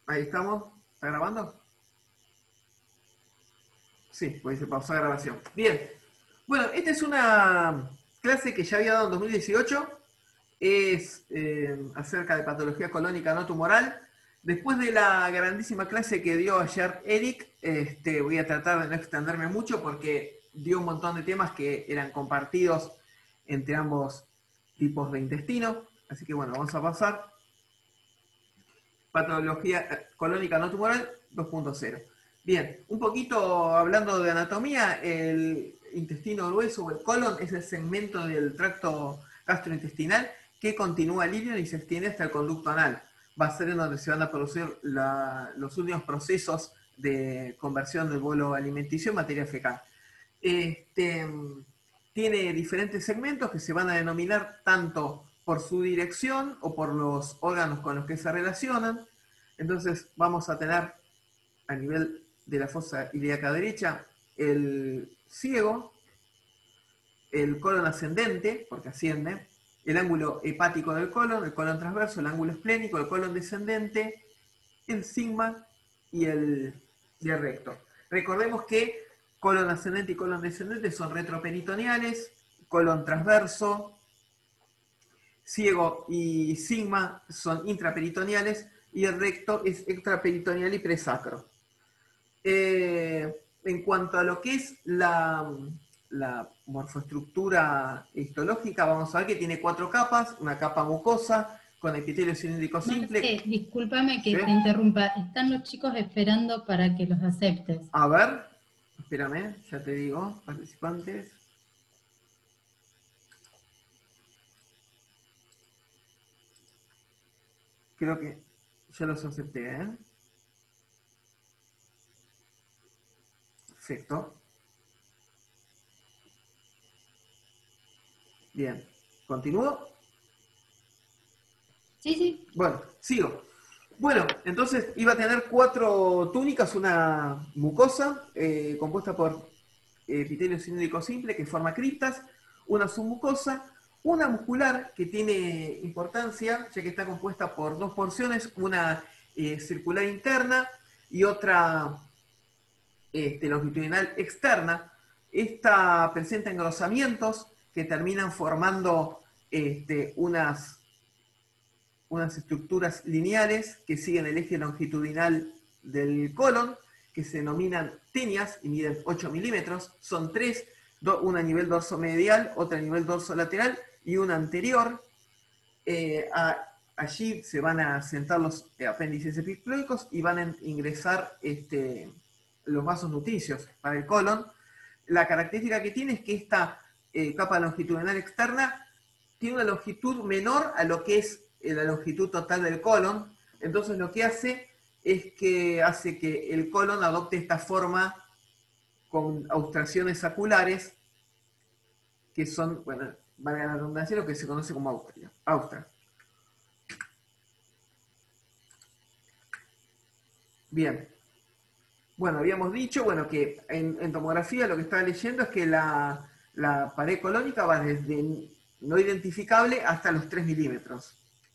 Ahí estamos. ¿Está grabando? Sí, pues se pausó la grabación. Bien. Bueno, esta es una clase que ya había dado en 2018. Es acerca de patología colónica no tumoral. Después de la grandísima clase que dio ayer Eric, voy a tratar de no extenderme mucho porque dio un montón de temas que eran compartidos entre ambos tipos de intestino. Así que bueno, vamos a pasar. Patología colónica no tumoral 2.0. Bien, un poquito hablando de anatomía, el intestino grueso o el colon es el segmento del tracto gastrointestinal que continúa el ilio y se extiende hasta el conducto anal. Va a ser en donde se van a producir los últimos procesos de conversión del bolo alimenticio en materia fecal. Tiene diferentes segmentos que se van a denominar tanto por su dirección o por los órganos con los que se relacionan. Entonces vamos a tener a nivel de la fosa ilíaca derecha el ciego, el colon ascendente, porque asciende, el ángulo hepático del colon, el colon transverso, el ángulo esplénico, el colon descendente, el sigma y el recto. Recordemos que colon ascendente y colon descendente son retroperitoneales, colon transverso, ciego y sigma son intraperitoneales y el recto es extraperitoneal y presacro. En cuanto a lo que es la morfoestructura histológica, vamos a ver que tiene 4 capas, una capa mucosa con epitelio cilíndrico simple. Discúlpame que ¿Sí? te interrumpa. Están los chicos esperando para que los aceptes. A ver, espérame, ya te digo, participantes. Creo que ya los acepté, ¿eh? Perfecto. Bien, ¿continúo? Sí, sí. Bueno, sigo. Bueno, entonces iba a tener 4 túnicas, una mucosa compuesta por epitelio cilíndrico simple que forma criptas, una submucosa, una muscular que tiene importancia ya que está compuesta por 2 porciones, una circular interna y otra longitudinal externa. Esta presenta engrosamientos que terminan formando unas estructuras lineales que siguen el eje longitudinal del colon, que se denominan tenias y miden 8 milímetros. Son 3, una a nivel dorsomedial, otra a nivel dorsolateral y una anterior. Allí se van a sentar los apéndices epiploicos y van a ingresar los vasos nutricios para el colon. La característica que tiene es que esta capa longitudinal externa tiene una longitud menor a lo que es la longitud total del colon. Entonces lo que hace es que hace que el colon adopte esta forma con austraciones saculares que son, bueno, valga la redundancia, lo que se conoce como austra. Bien. Bueno, habíamos dicho, bueno, que en tomografía lo que estaba leyendo es que la pared colónica va desde no identificable hasta los 3 milímetros.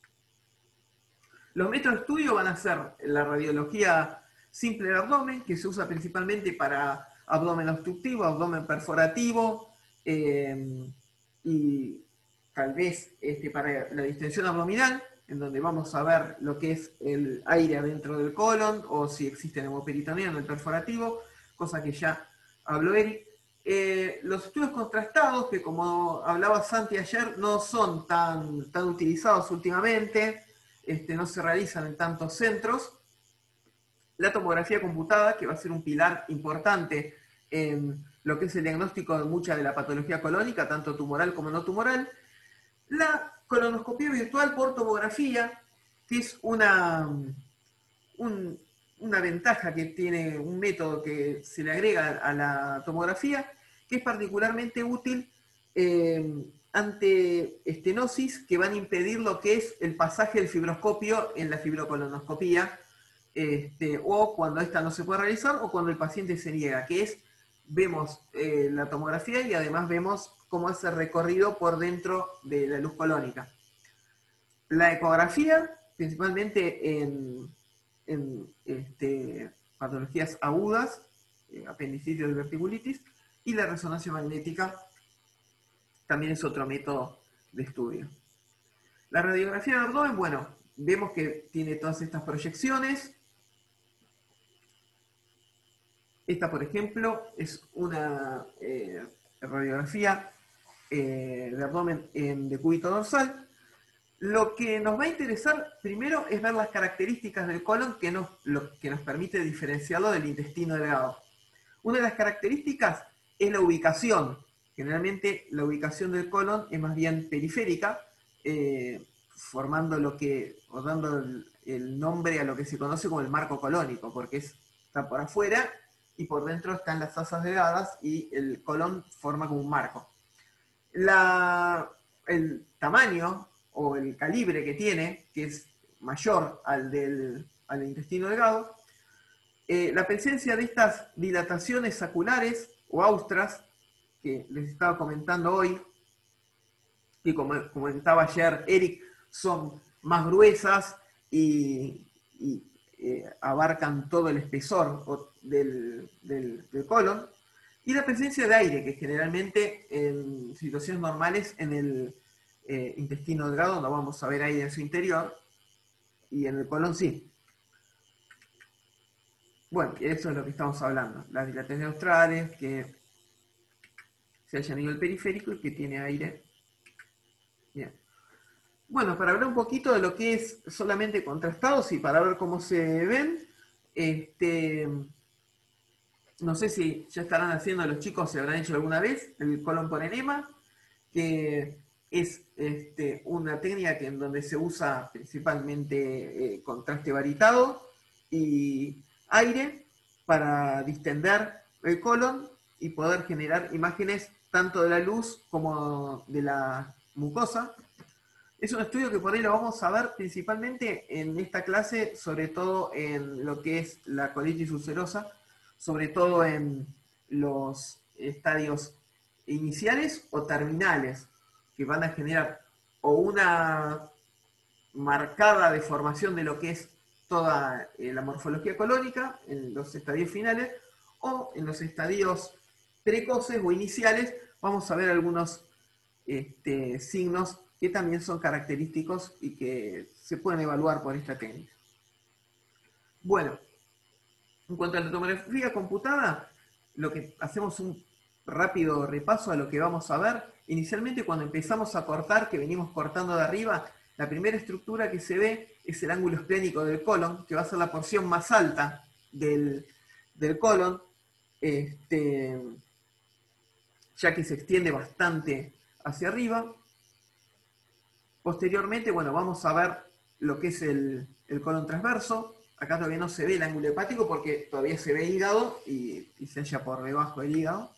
Los métodos de estudio van a ser la radiología simple del abdomen, que se usa principalmente para abdomen obstructivo, abdomen perforativo, y tal vez para la distensión abdominal, en donde vamos a ver lo que es el aire adentro del colon, o si existe hemoperitoneo en el perforativo, cosa que ya habló Eric. Los estudios contrastados, que como hablaba Santi ayer, no son tan utilizados últimamente, no se realizan en tantos centros. La tomografía computada, que va a ser un pilar importante en lo que es el diagnóstico de mucha de la patología colónica, tanto tumoral como no tumoral. La colonoscopia virtual por tomografía, que es una ventaja que tiene un método que se le agrega a la tomografía, que es particularmente útil ante estenosis que van a impedir lo que es el pasaje del fibroscopio en la fibrocolonoscopía, o cuando esta no se puede realizar o cuando el paciente se niega, que es, vemos la tomografía y además vemos cómo es el recorrido por dentro de la luz colónica. La ecografía, principalmente en en patologías agudas, apendicitis o diverticulitis, y la resonancia magnética también es otro método de estudio. La radiografía del abdomen, bueno, vemos que tiene todas estas proyecciones. Esta, por ejemplo, es una radiografía de abdomen en decúbito dorsal. Lo que nos va a interesar primero es ver las características del colon lo que nos permite diferenciarlo del intestino delgado. Una de las características es la ubicación. Generalmente la ubicación del colon es más bien periférica, formando o dando el nombre a lo que se conoce como el marco colónico, porque está por afuera y por dentro están las asas delgadas y el colon forma como un marco. El tamaño o el calibre que tiene, que es mayor al del intestino delgado, la presencia de estas dilataciones saculares o austras, que les estaba comentando hoy, que como comentaba ayer Eric, son más gruesas y abarcan todo el espesor del colon, y la presencia de aire, que generalmente en situaciones normales en el intestino delgado no vamos a ver aire en su interior, y en el colon sí. Bueno, eso es lo que estamos hablando. Las dilataciones australes, que se halla a nivel periférico y que tiene aire. Bien. Bueno, para hablar un poquito de lo que es solamente contrastados y para ver cómo se ven, no sé si ya estarán haciendo los chicos, se habrán hecho alguna vez, el colon por enema, que es una técnica en donde se usa principalmente contraste varitado y aire para distender el colon y poder generar imágenes tanto de la luz como de la mucosa. Es un estudio que por ahí lo vamos a ver principalmente en esta clase, sobre todo en lo que es la colitis ulcerosa, sobre todo en los estadios iniciales o terminales, que van a generar o una marcada deformación de lo que es toda la morfología colónica en los estadios finales, o en los estadios precoces o iniciales vamos a ver algunos signos que también son característicos y que se pueden evaluar por esta técnica. Bueno, en cuanto a la tomografía computada, lo que hacemos un rápido repaso a lo que vamos a ver. Inicialmente, cuando empezamos a cortar, que venimos cortando de arriba, la primera estructura que se ve es el ángulo esplénico del colon, que va a ser la porción más alta del colon, ya que se extiende bastante hacia arriba. Posteriormente, bueno, vamos a ver lo que es el colon transverso. Acá todavía no se ve el ángulo hepático porque todavía se ve hígado y se halla por debajo del hígado.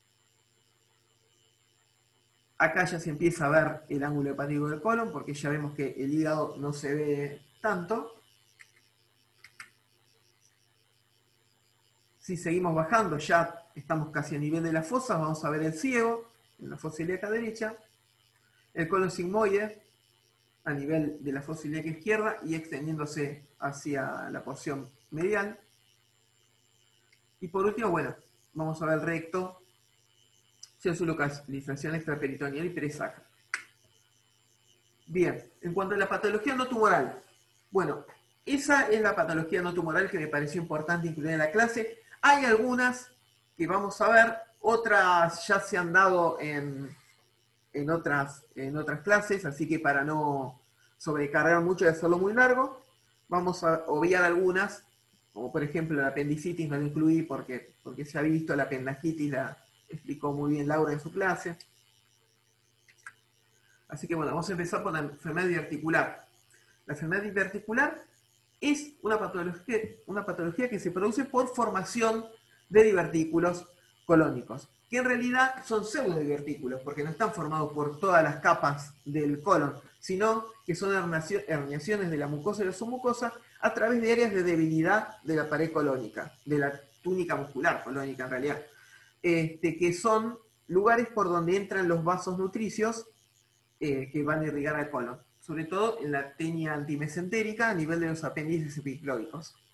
Acá ya se empieza a ver el ángulo hepático del colon porque ya vemos que el hígado no se ve tanto. Si seguimos bajando, ya estamos casi a nivel de las fosas, vamos a ver el ciego en la fosa ilíaca derecha, el colon sigmoide a nivel de la fosa ilíaca izquierda y extendiéndose hacia la porción medial. Y por último, bueno, vamos a ver el recto, su localización extraperitoneal y perisacra. Bien, en cuanto a la patología no tumoral, bueno, esa es la patología no tumoral que me pareció importante incluir en la clase. Hay algunas que vamos a ver, otras ya se han dado en otras clases, así que para no sobrecargar mucho y hacerlo muy largo, vamos a obviar algunas, como por ejemplo la apendicitis no la incluí porque se ha visto, la apendicitis la explicó muy bien Laura en su clase. Así que bueno, vamos a empezar por la enfermedad diverticular. La enfermedad diverticular es una patología que se produce por formación de divertículos colónicos, que en realidad son pseudodivertículos, porque no están formados por todas las capas del colon, sino que son herniaciones de la mucosa y la submucosa a través de áreas de debilidad de la pared colónica, de la túnica muscular colónica en realidad, que son lugares por donde entran los vasos nutricios que van a irrigar al colon, sobre todo en la tenia antimesentérica a nivel de los apéndices epiclóicos.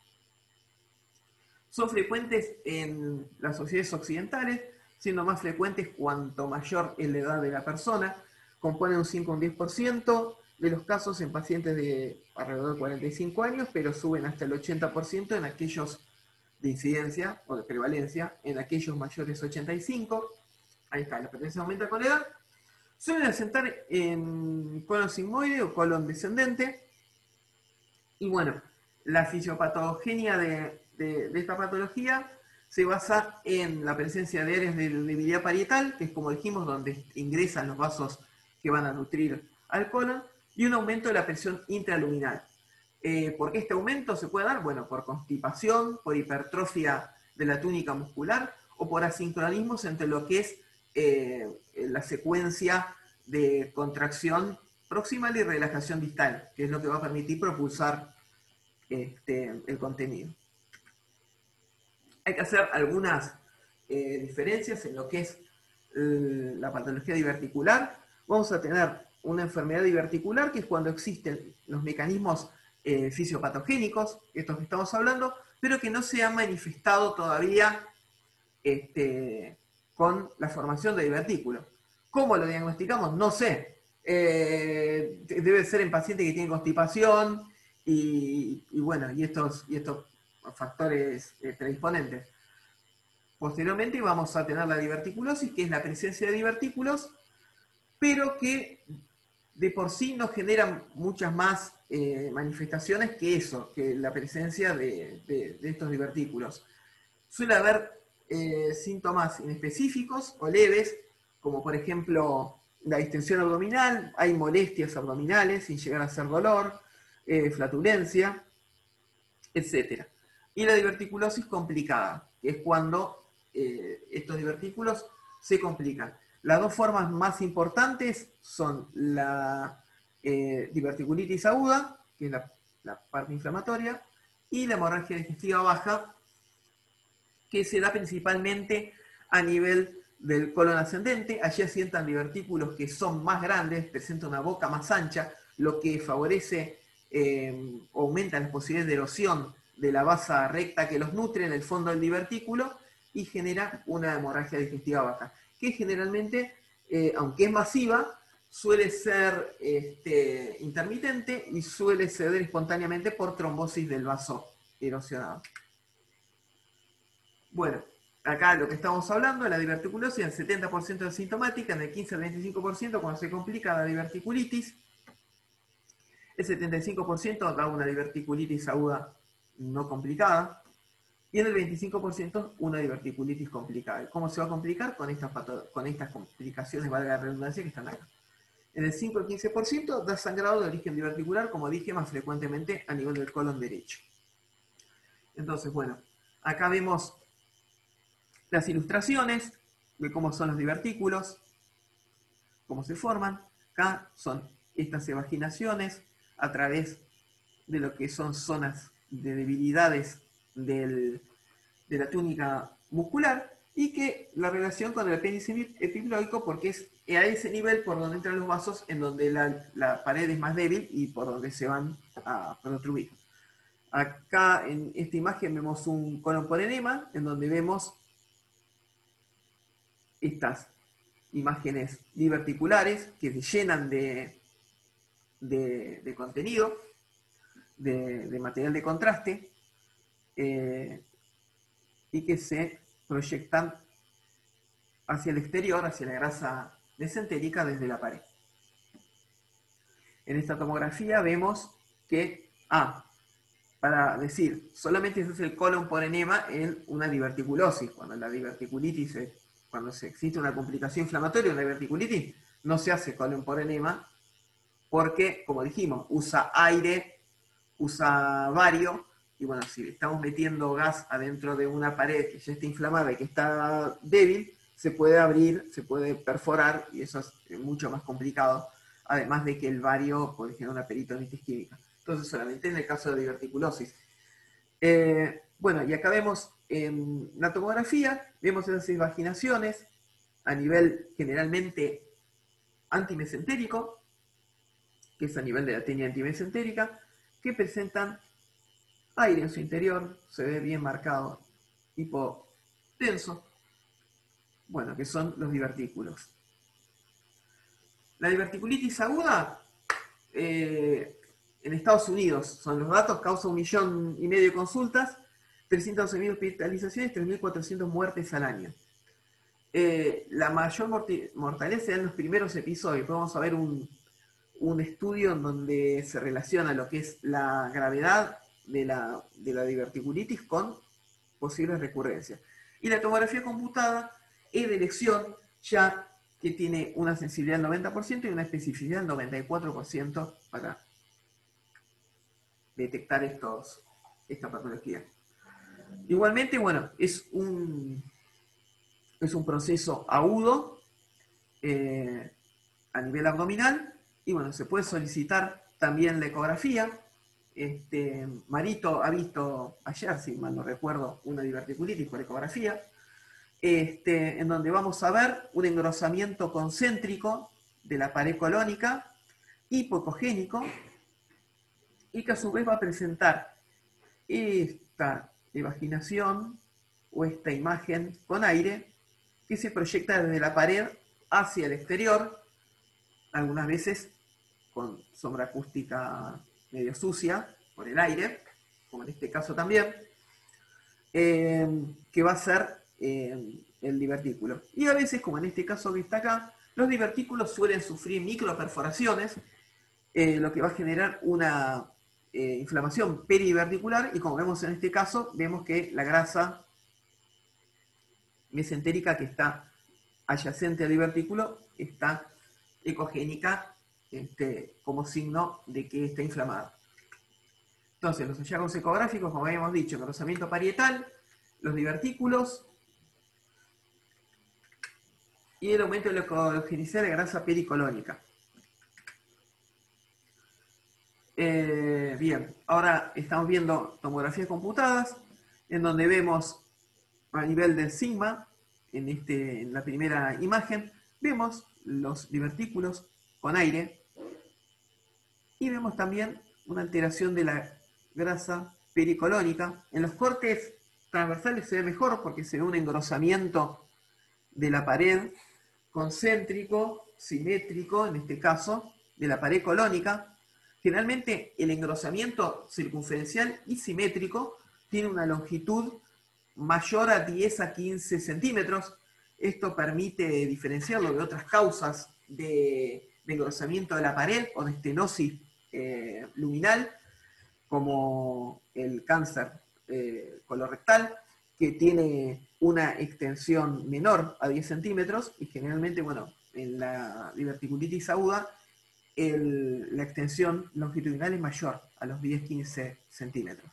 Son frecuentes en las sociedades occidentales, siendo más frecuentes cuanto mayor es la edad de la persona. Componen un 5 o un 10% de los casos en pacientes de alrededor de 45 años, pero suben hasta el 80% en aquellos de incidencia o de prevalencia, en aquellos mayores de 85. Ahí está, la presencia aumenta con la edad. Suelen asentar en colon sigmoide o colon descendente. Y bueno, la fisiopatogenia de esta patología se basa en la presencia de áreas de debilidad parietal, que es como dijimos, donde ingresan los vasos que van a nutrir al colon, y un aumento de la presión intraluminal. ¿Por qué este aumento se puede dar? Bueno, por constipación, por hipertrofia de la túnica muscular o por asincronismos entre lo que es la secuencia de contracción proximal y relajación distal, que es lo que va a permitir propulsar el contenido. Hay que hacer algunas diferencias en lo que es la patología diverticular. Vamos a tener una enfermedad diverticular, que es cuando existen los mecanismos fisiopatogénicos, estos que estamos hablando, pero que no se han manifestado todavía con la formación de divertículos. ¿Cómo lo diagnosticamos? No sé. Debe ser en pacientes que tienen constipación y estos factores predisponentes. Posteriormente vamos a tener la diverticulosis, que es la presencia de divertículos, pero que de por sí no generan muchas más manifestaciones que eso, que la presencia de estos divertículos. Suele haber síntomas inespecíficos o leves, como por ejemplo la distensión abdominal, hay molestias abdominales sin llegar a ser dolor, flatulencia, etc. Y la diverticulosis complicada, que es cuando estos divertículos se complican. Las dos formas más importantes son la diverticulitis aguda, que es la parte inflamatoria, y la hemorragia digestiva baja, que se da principalmente a nivel del colon ascendente. Allí asientan divertículos que son más grandes, presentan una boca más ancha, lo que favorece o aumenta las posibilidades de erosión de la basa recta que los nutre en el fondo del divertículo y genera una hemorragia digestiva baja, que generalmente, aunque es masiva, suele ser intermitente y suele ceder espontáneamente por trombosis del vaso erosionado. Bueno, acá lo que estamos hablando, la diverticulosis, el 70% es sintomática, en el 15 al 25% cuando se complica la diverticulitis, el 75% da una diverticulitis aguda no complicada, y en el 25% una diverticulitis complicada. ¿Cómo se va a complicar? Con estas complicaciones, valga la redundancia, que están acá. En el 5 al 15% da sangrado de origen diverticular, como dije, más frecuentemente a nivel del colon derecho. Entonces, bueno, acá vemos las ilustraciones de cómo son los divertículos, cómo se forman. Acá son estas evaginaciones a través de lo que son zonas de debilidades de la túnica muscular, y que la relación con el apéndice epiploico, porque es a ese nivel por donde entran los vasos, en donde la pared es más débil y por donde se van a protruir. Acá en esta imagen vemos un colon por enema, en donde vemos estas imágenes diverticulares que se llenan de contenido, de material de contraste, y que se proyectan hacia el exterior, hacia la grasa mesentérica desde la pared. En esta tomografía vemos que, para decir, solamente se hace el colon por enema en una diverticulosis, cuando la diverticulitis, cuando existe una complicación inflamatoria, una diverticulitis, no se hace colon por enema, porque, como dijimos, usa aire, usa bario, y bueno, si estamos metiendo gas adentro de una pared que ya está inflamada y que está débil, se puede abrir, se puede perforar, y eso es mucho más complicado, además de que el bario puede generar una peritonitis química. Entonces, solamente en el caso de diverticulosis. Bueno, y acá vemos en la tomografía, vemos esas invaginaciones a nivel generalmente antimesentérico, que es a nivel de la tenia antimesentérica, que presentan aire en su interior, se ve bien marcado hipotenso, bueno, que son los divertículos. La diverticulitis aguda, en Estados Unidos, son los datos, causa 1,5 millones de consultas, 311.000 hospitalizaciones, 3.400 muertes al año. La mayor mortalidad se da en los primeros episodios. Vamos a ver un estudio en donde se relaciona lo que es la gravedad de la diverticulitis con posibles recurrencias. Y la tomografía computada es de elección, ya que tiene una sensibilidad del 90% y una especificidad del 94% para detectar esta patología. Igualmente, bueno, es un proceso agudo a nivel abdominal y bueno, se puede solicitar también la ecografía. Marito ha visto ayer, si mal no recuerdo, una diverticulitis por ecografía, en donde vamos a ver un engrosamiento concéntrico de la pared colónica hipocogénico y que a su vez va a presentar esta evaginación o esta imagen con aire que se proyecta desde la pared hacia el exterior, algunas veces con sombra acústica medio sucia por el aire, como en este caso también, que va a ser el divertículo. Y a veces, como en este caso que está acá, los divertículos suelen sufrir microperforaciones, lo que va a generar una inflamación peridiverticular, y como vemos en este caso, vemos que la grasa mesentérica que está adyacente al divertículo está ecogénica, como signo de que está inflamada. Entonces, los hallazgos ecográficos, como habíamos dicho, engrosamiento parietal, los divertículos y el aumento de la ecogenicidad de grasa pericolónica. Bien, ahora estamos viendo tomografías computadas, en donde vemos a nivel del sigma, en la primera imagen, vemos los divertículos con aire y vemos también una alteración de la grasa pericolónica. En los cortes transversales se ve mejor porque se ve un engrosamiento de la pared concéntrico, simétrico, en este caso, de la pared colónica. Generalmente el engrosamiento circunferencial y simétrico tiene una longitud mayor a 10 a 15 centímetros. Esto permite diferenciarlo de otras causas de engrosamiento de la pared o de estenosis luminal, como el cáncer colorectal, que tiene una extensión menor a 10 centímetros y generalmente, bueno, en la diverticulitis aguda, la extensión longitudinal es mayor a los 10-15 centímetros.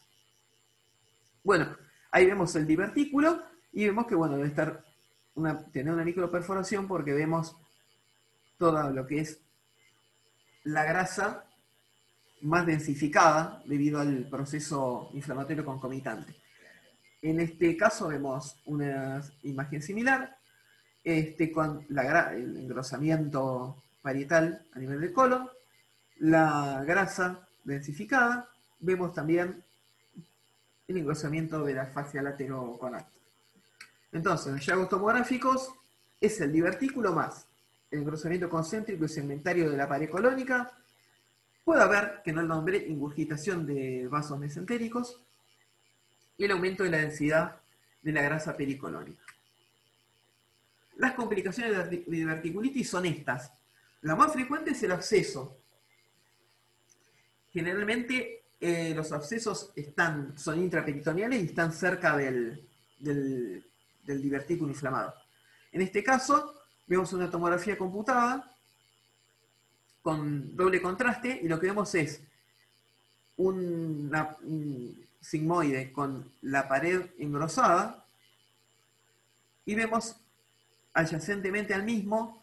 Bueno, ahí vemos el divertículo y vemos que, bueno, debe tener una microperforación porque vemos todo lo que es la grasa más densificada debido al proceso inflamatorio concomitante. En este caso vemos una imagen similar con el engrosamiento parietal a nivel del colon, la grasa densificada, vemos también el engrosamiento de la fascia lateroconal. Entonces, los hallazgos tomográficos es el divertículo más el engrosamiento concéntrico y segmentario de la pared colónica. Puede haber, que no el nombre, ingurgitación de vasos mesentéricos y el aumento de la densidad de la grasa pericolónica. Las complicaciones de la diverticulitis son estas. La más frecuente es el absceso. Generalmente los abscesos son intraperitoneales y están cerca del divertículo inflamado. En este caso, vemos una tomografía computada con doble contraste y lo que vemos es un sigmoide con la pared engrosada y vemos adyacentemente al mismo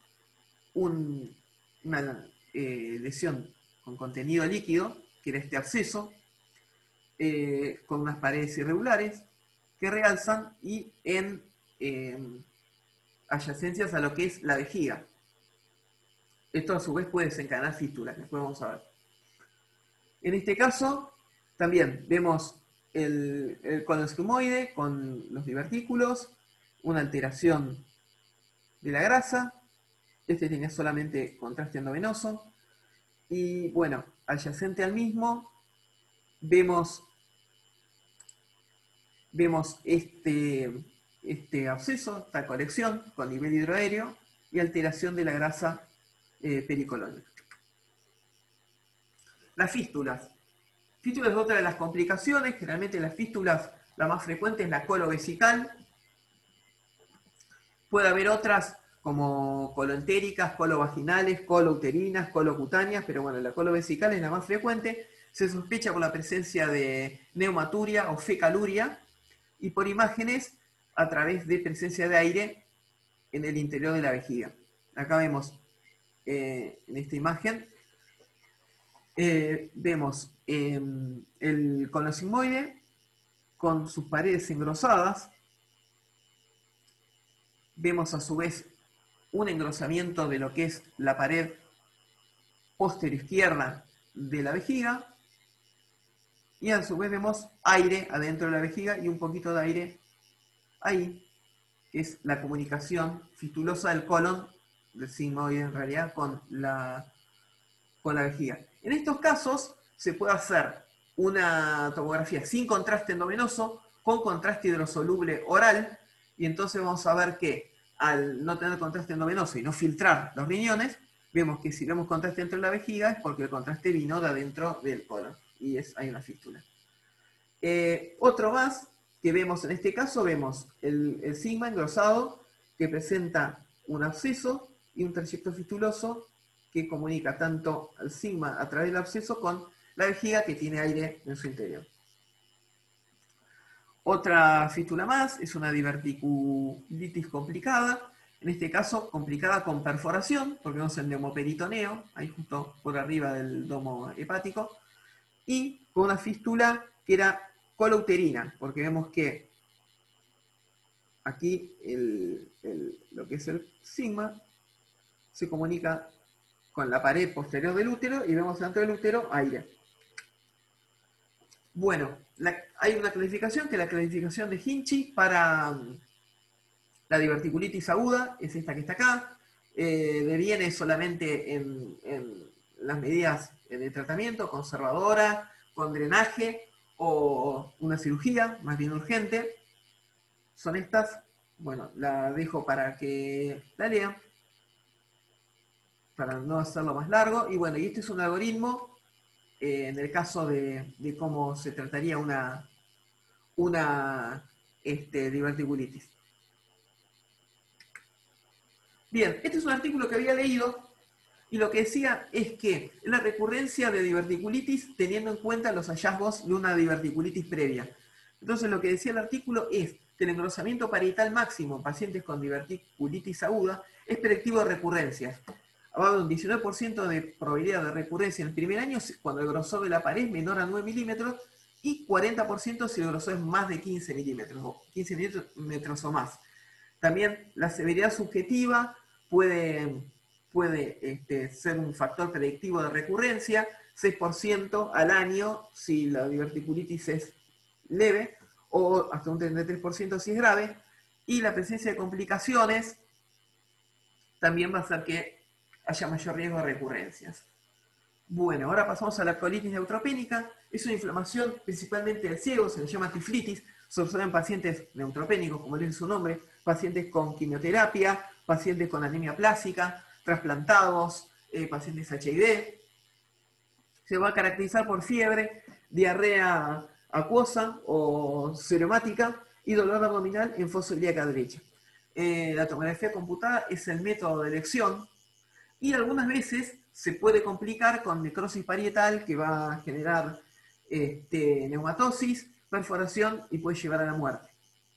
una lesión con contenido líquido, que era este absceso, con unas paredes irregulares que realzan y en adyacencias a lo que es la vejiga. Esto a su vez puede desencadenar fístulas, después vamos a ver. En este caso, también vemos el colon sigmoide con los divertículos, una alteración de la grasa. Este tenía solamente contraste endovenoso. Y bueno, adyacente al mismo, vemos este absceso, esta colección con nivel hidroaéreo y alteración de la grasa pericolónica. Las fístulas. Fístulas es otra de las complicaciones. Generalmente las fístulas, la más frecuente es la colovesical. Puede haber otras como coloentéricas, colovaginales, colouterinas, colocutáneas, pero bueno, la colovesical es la más frecuente. Se sospecha por la presencia de neumaturia o fecaluria y por imágenes a través de presencia de aire en el interior de la vejiga. Acá vemos en esta imagen, vemos el colon sigmoide con sus paredes engrosadas. Vemos a su vez un engrosamiento de lo que es la pared posterior izquierda de la vejiga. Y a su vez vemos aire adentro de la vejiga y un poquito de aire ahí, que es la comunicación fistulosa del colon, del sigmoide en realidad, con la vejiga. En estos casos se puede hacer una tomografía sin contraste endovenoso, con contraste hidrosoluble oral, y entonces vamos a ver que al no tener contraste endovenoso y no filtrar los riñones, vemos que si vemos contraste dentro de la vejiga es porque el contraste vino de adentro del colon, y hay una fístula. Otro más que vemos en este caso, vemos el sigma engrosado que presenta un absceso y un trayecto fistuloso que comunica tanto al sigma a través del absceso con la vejiga que tiene aire en su interior. Otra fístula más es una diverticulitis complicada, en este caso complicada con perforación, porque vemos el neumoperitoneo, ahí justo por arriba del domo hepático, y con una fístula que era colouterina, porque vemos que aquí lo que es el sigma se comunica con la pared posterior del útero y vemos dentro del útero aire. Bueno, hay una clasificación que es la clasificación de Hinchi para la diverticulitis aguda, es esta que está acá. Deviene solamente en las medidas de tratamiento, conservadora, con drenaje o una cirugía, más bien urgente. Son estas, bueno, la dejo para que la lean, para no hacerlo más largo. Y bueno, y este es un algoritmo en el caso de cómo se trataría una diverticulitis. Bien, este es un artículo que había leído y lo que decía es que la recurrencia de diverticulitis teniendo en cuenta los hallazgos de una diverticulitis previa. Entonces lo que decía el artículo es que el engrosamiento parietal máximo en pacientes con diverticulitis aguda es predictivo de recurrencias. Va a haber un 19% de probabilidad de recurrencia en el primer año cuando el grosor de la pared es menor a 9 milímetros y 40% si el grosor es más de 15 milímetros o 15 milímetros o más. También la severidad subjetiva puede ser un factor predictivo de recurrencia, 6% al año si la diverticulitis es leve o hasta un 33% si es grave, y la presencia de complicaciones también va a hacer que haya mayor riesgo de recurrencias. Bueno, ahora pasamos a la colitis neutropénica. Es una inflamación principalmente del ciego, se le llama tiflitis, se observa en pacientes neutropénicos, como dice su nombre, pacientes con quimioterapia, pacientes con anemia plástica, trasplantados, pacientes HIV. Se va a caracterizar por fiebre, diarrea acuosa o seromática y dolor abdominal en fosa ilíaca derecha. La tomografía computada es el método de elección y algunas veces se puede complicar con necrosis parietal que va a generar neumatosis, perforación y puede llevar a la muerte.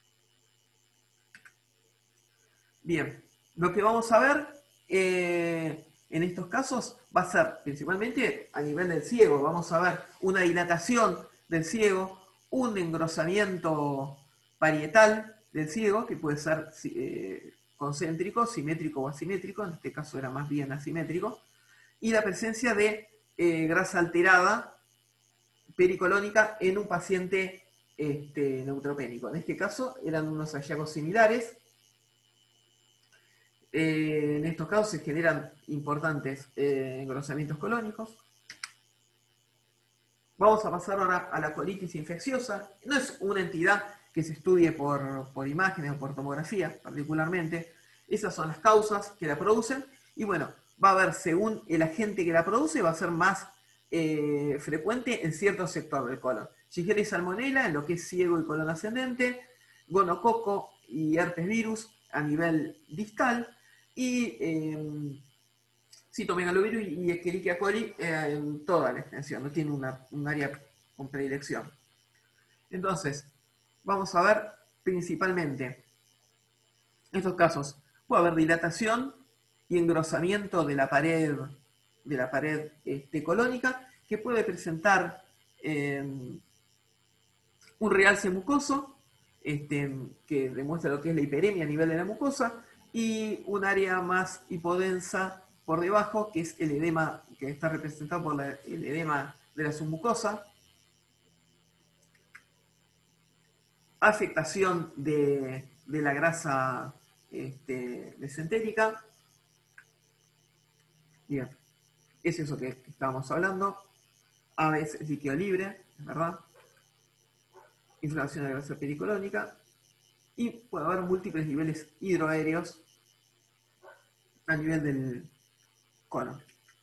Bien, lo que vamos a ver en estos casos va a ser principalmente a nivel del ciego. Vamos a ver una dilatación del ciego, un engrosamiento parietal del ciego, que puede ser concéntrico, simétrico o asimétrico, en este caso era más bien asimétrico, y la presencia de grasa alterada pericolónica en un paciente neutropénico. En este caso eran unos hallazgos similares. En estos casos se generan importantes engrosamientos colónicos. Vamos a pasar ahora a la colitis infecciosa. No es una entidad que se estudie por imágenes o por tomografía particularmente. Esas son las causas que la producen. Y bueno, va a haber, según el agente que la produce, va a ser más frecuente en cierto sector del colon. Shigella y Salmonella en lo que es ciego y colon ascendente, gonococo y herpes virus a nivel distal, y citomegalovirus y Escherichia coli en toda la extensión, no tiene un área con predilección. Entonces, vamos a ver principalmente en estos casos. Puede haber dilatación y engrosamiento de la pared colónica, que puede presentar un realce mucoso, que demuestra lo que es la hiperemia a nivel de la mucosa, y un área más hipodensa por debajo, que es el edema, que está representado por el edema de la submucosa. Afectación de la grasa mesentérica. Bien, es eso que estábamos hablando. A veces líquido libre, es verdad. Inflamación de la grasa pericolónica. Y puede haber múltiples niveles hidroaéreos a nivel del colon.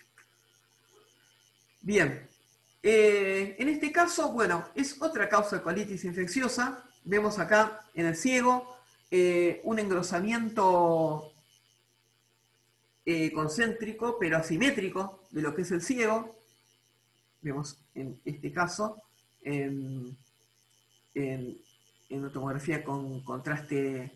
Bien, en este caso, bueno, es otra causa de colitis infecciosa. Vemos acá en el ciego un engrosamiento concéntrico, pero asimétrico de lo que es el ciego. Vemos en este caso en una tomografía con contraste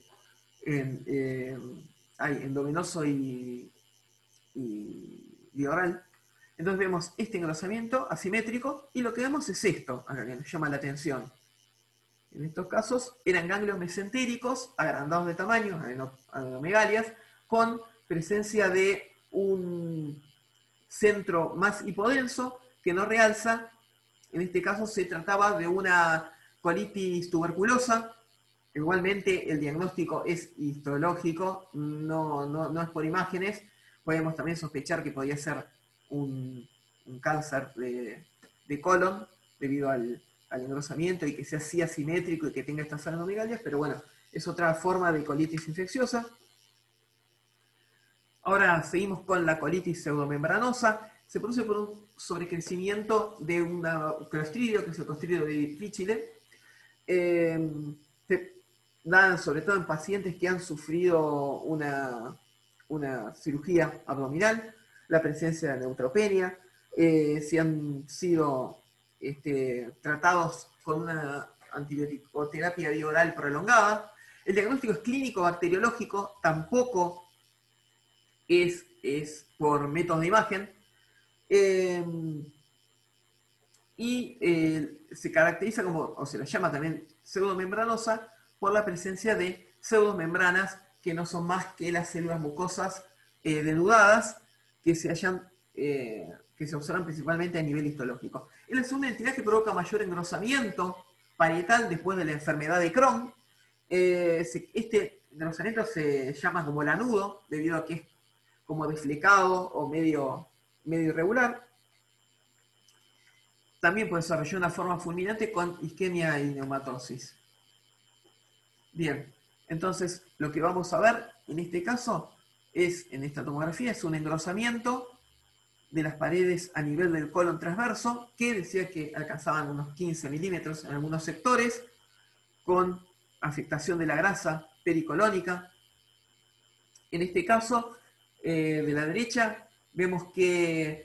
endovenoso y bioral. Entonces vemos este engrosamiento asimétrico y lo que vemos es esto, acá que nos llama la atención. En estos casos eran ganglios mesentéricos agrandados de tamaño, adenomegalias, con presencia de un centro más hipodenso que no realza. En este caso se trataba de una colitis tuberculosa. Igualmente el diagnóstico es histológico, no es por imágenes. Podemos también sospechar que podía ser un cáncer de colon debido al engrosamiento y que sea así asimétrico y que tenga estas adenomegalias, pero bueno, es otra forma de colitis infecciosa. Ahora seguimos con la colitis pseudomembranosa. Se produce por un sobrecrecimiento de un clostridio, que es el clostridio de Difficile. Se dan sobre todo en pacientes que han sufrido una cirugía abdominal, la presencia de neutropenia, si han sido tratados con una antibiótico-terapia vía oral prolongada. El diagnóstico es clínico bacteriológico, tampoco es por métodos de imagen. Se caracteriza como, o se la llama también pseudomembranosa, por la presencia de pseudomembranas que no son más que las células mucosas denudadas que se observan principalmente a nivel histológico. Es la segunda entidad que provoca mayor engrosamiento parietal después de la enfermedad de Crohn. Este engrosamiento se llama como lanudo, debido a que es como desflecado o medio irregular. También puede desarrollar una forma fulminante con isquemia y neumatosis. Bien, entonces lo que vamos a ver en este caso en esta tomografía, es un engrosamiento de las paredes a nivel del colon transverso, que decía que alcanzaban unos 15 milímetros en algunos sectores, con afectación de la grasa pericolónica. En este caso, de la derecha, vemos que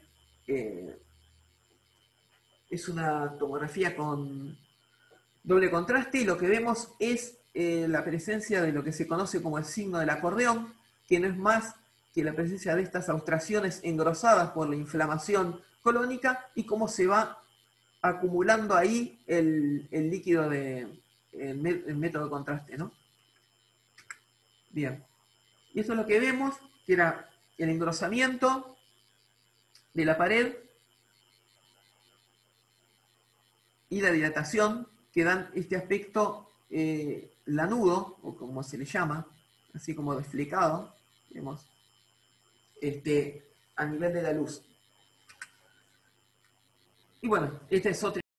es una tomografía con doble contraste, y lo que vemos es la presencia de lo que se conoce como el signo del acordeón, que no es más que la presencia de estas austraciones engrosadas por la inflamación colónica y cómo se va acumulando ahí el líquido el método de contraste, ¿no? Bien. Y esto es lo que vemos, que era el engrosamiento de la pared y la dilatación que dan este aspecto lanudo, o como se le llama, así como desflecado, vemos, a nivel de la luz. Y bueno, esta es otra